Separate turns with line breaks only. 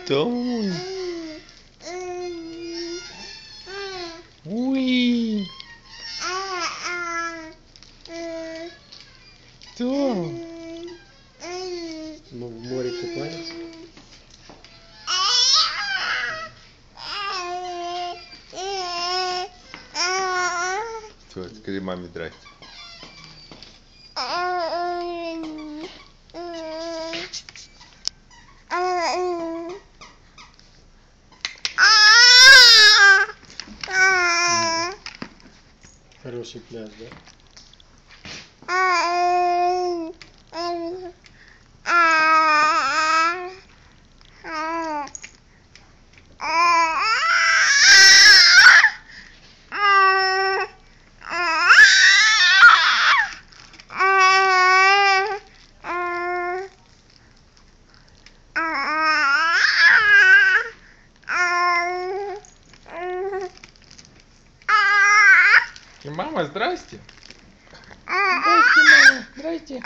Кто? Уи. Кто?
Мы в море купались.
Все, скажи маме здрасте.
Хороший пляж, да?
И мама, здрасте. Здрасте, мама, здрасте.